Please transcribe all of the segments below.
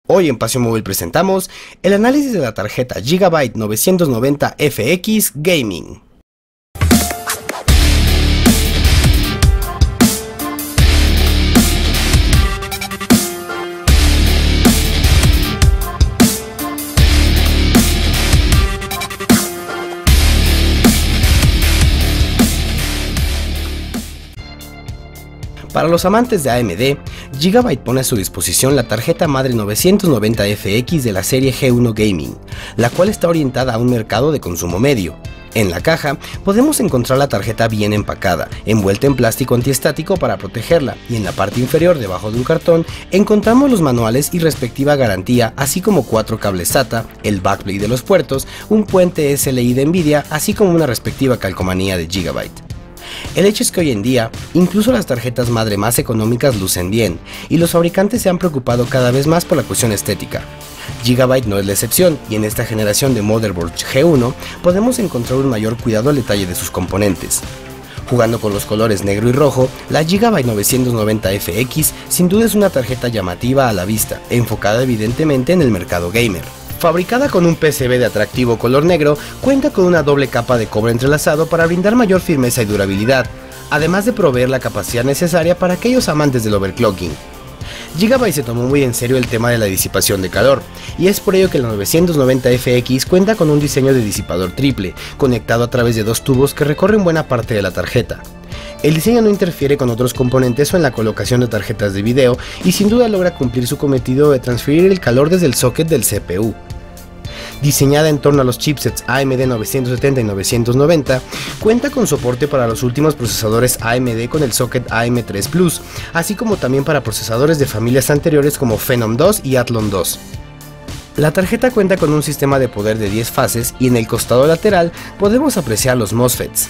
Hoy en Pasión Móvil presentamos el análisis de la tarjeta Gigabyte 990 FX Gaming. Para los amantes de AMD, Gigabyte pone a su disposición la tarjeta madre 990 FX de la serie G1 Gaming, la cual está orientada a un mercado de consumo medio. En la caja podemos encontrar la tarjeta bien empacada, envuelta en plástico antiestático para protegerla, y en la parte inferior, debajo de un cartón, encontramos los manuales y respectiva garantía, así como 4 cables SATA, el backplate de los puertos, un puente SLI de Nvidia, así como una respectiva calcomanía de Gigabyte. El hecho es que hoy en día, incluso las tarjetas madre más económicas lucen bien, y los fabricantes se han preocupado cada vez más por la cuestión estética. Gigabyte no es la excepción, y en esta generación de motherboards G1 podemos encontrar un mayor cuidado al detalle de sus componentes. Jugando con los colores negro y rojo, la Gigabyte 990 FX sin duda es una tarjeta llamativa a la vista, enfocada evidentemente en el mercado gamer. Fabricada con un PCB de atractivo color negro, cuenta con una doble capa de cobre entrelazado para brindar mayor firmeza y durabilidad, además de proveer la capacidad necesaria para aquellos amantes del overclocking. Gigabyte se tomó muy en serio el tema de la disipación de calor, y es por ello que la 990 FX cuenta con un diseño de disipador triple, conectado a través de 2 tubos que recorren buena parte de la tarjeta. El diseño no interfiere con otros componentes o en la colocación de tarjetas de video, y sin duda logra cumplir su cometido de transferir el calor desde el socket del CPU. Diseñada en torno a los chipsets AMD 970 y 990, cuenta con soporte para los últimos procesadores AMD con el socket AM3 Plus, así como también para procesadores de familias anteriores como Phenom 2 y Athlon 2. La tarjeta cuenta con un sistema de poder de 10 fases y en el costado lateral podemos apreciar los MOSFETs.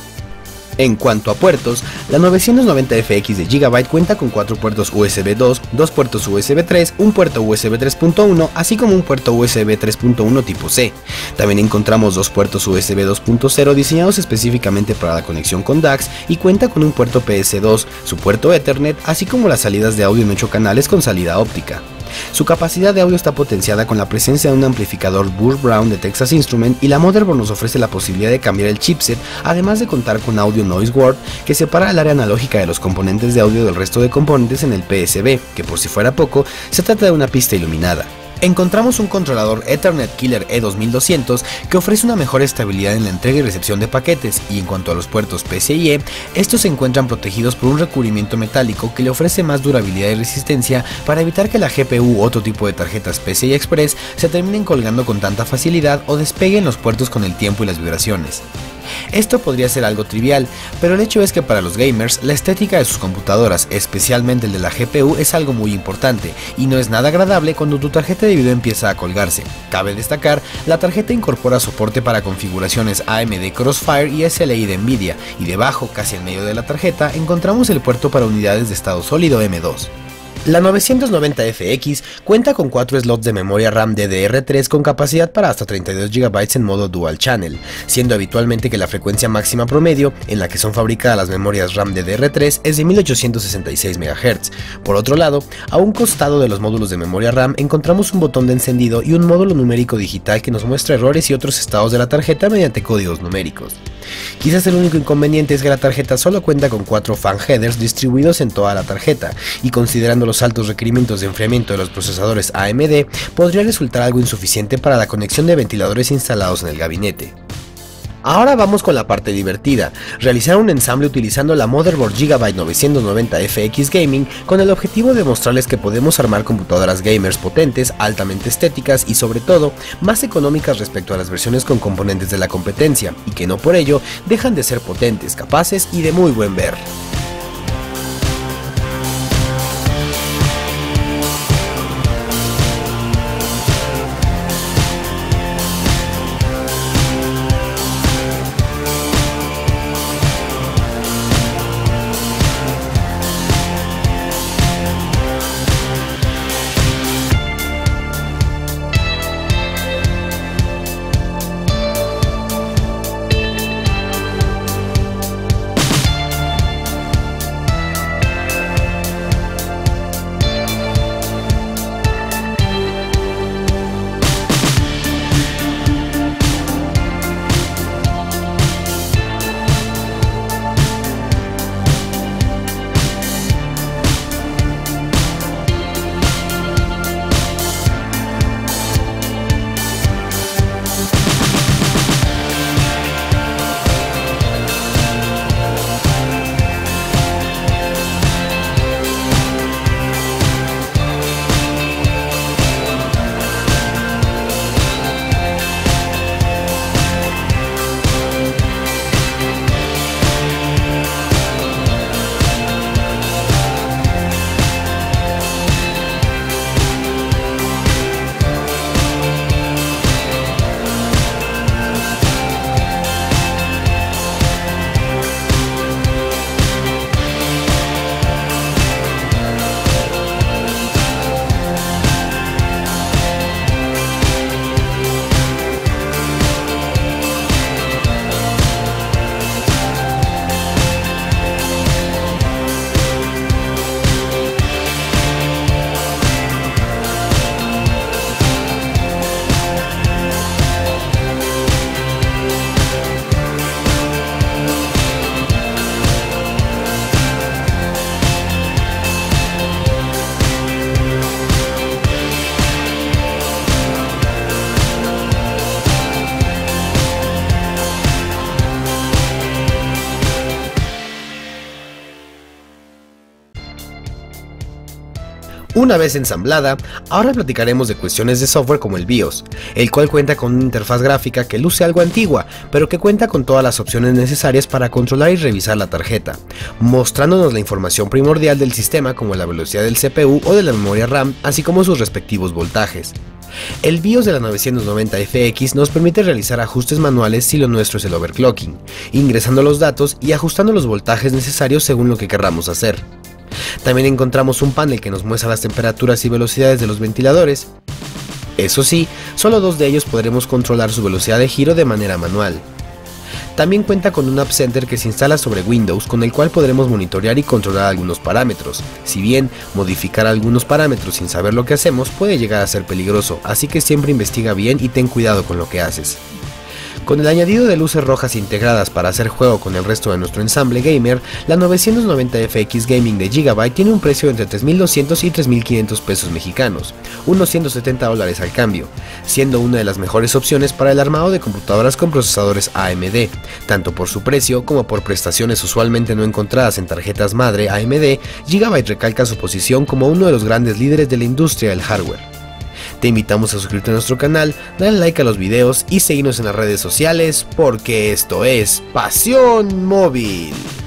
En cuanto a puertos, la 990 FX de Gigabyte cuenta con 4 puertos USB 2, 2 puertos USB 3, un puerto USB 3.1, así como un puerto USB 3.1 tipo C. También encontramos 2 puertos USB 2.0 diseñados específicamente para la conexión con DACs y cuenta con un puerto PS2, su puerto Ethernet, así como las salidas de audio en 8 canales con salida óptica. Su capacidad de audio está potenciada con la presencia de un amplificador Burr Brown de Texas Instruments, y la motherboard nos ofrece la posibilidad de cambiar el chipset, además de contar con audio Noise Ward que separa el área analógica de los componentes de audio del resto de componentes en el PSB, que por si fuera poco, se trata de una pista iluminada. Encontramos un controlador Ethernet Killer E2200 que ofrece una mejor estabilidad en la entrega y recepción de paquetes, y en cuanto a los puertos PCIe, estos se encuentran protegidos por un recubrimiento metálico que le ofrece más durabilidad y resistencia para evitar que la GPU u otro tipo de tarjetas PCI Express se terminen colgando con tanta facilidad o despeguen los puertos con el tiempo y las vibraciones. Esto podría ser algo trivial, pero el hecho es que para los gamers, la estética de sus computadoras, especialmente el de la GPU, es algo muy importante, y no es nada agradable cuando tu tarjeta de video empieza a colgarse. Cabe destacar, la tarjeta incorpora soporte para configuraciones AMD Crossfire y SLI de Nvidia, y debajo, casi en medio de la tarjeta, encontramos el puerto para unidades de estado sólido M2. La 990 FX cuenta con 4 slots de memoria RAM DDR3 con capacidad para hasta 32 GB en modo Dual Channel, siendo habitualmente que la frecuencia máxima promedio en la que son fabricadas las memorias RAM DDR3 es de 1866 MHz. Por otro lado, a un costado de los módulos de memoria RAM encontramos un botón de encendido y un módulo numérico digital que nos muestra errores y otros estados de la tarjeta mediante códigos numéricos. Quizás el único inconveniente es que la tarjeta solo cuenta con 4 fan headers distribuidos en toda la tarjeta, y considerando los altos requerimientos de enfriamiento de los procesadores AMD, podría resultar algo insuficiente para la conexión de ventiladores instalados en el gabinete. Ahora vamos con la parte divertida, realizar un ensamble utilizando la motherboard Gigabyte 990 FX Gaming con el objetivo de mostrarles que podemos armar computadoras gamers potentes, altamente estéticas y sobre todo más económicas respecto a las versiones con componentes de la competencia, y que no por ello dejan de ser potentes, capaces y de muy buen ver. Una vez ensamblada, ahora platicaremos de cuestiones de software como el BIOS, el cual cuenta con una interfaz gráfica que luce algo antigua, pero que cuenta con todas las opciones necesarias para controlar y revisar la tarjeta, mostrándonos la información primordial del sistema como la velocidad del CPU o de la memoria RAM, así como sus respectivos voltajes. El BIOS de la 990FX nos permite realizar ajustes manuales si lo nuestro es el overclocking, ingresando los datos y ajustando los voltajes necesarios según lo que querramos hacer. También encontramos un panel que nos muestra las temperaturas y velocidades de los ventiladores. Eso sí, solo dos de ellos podremos controlar su velocidad de giro de manera manual. También cuenta con un App Center que se instala sobre Windows, con el cual podremos monitorear y controlar algunos parámetros. Si bien, modificar algunos parámetros sin saber lo que hacemos puede llegar a ser peligroso, así que siempre investiga bien y ten cuidado con lo que haces. Con el añadido de luces rojas integradas para hacer juego con el resto de nuestro ensamble gamer, la 990FX Gaming de Gigabyte tiene un precio entre 3.200 y 3.500 pesos mexicanos, unos $170 al cambio, siendo una de las mejores opciones para el armado de computadoras con procesadores AMD, tanto por su precio como por prestaciones usualmente no encontradas en tarjetas madre AMD. Gigabyte recalca su posición como uno de los grandes líderes de la industria del hardware. Te invitamos a suscribirte a nuestro canal, darle like a los videos y seguirnos en las redes sociales porque esto es Pasión Móvil.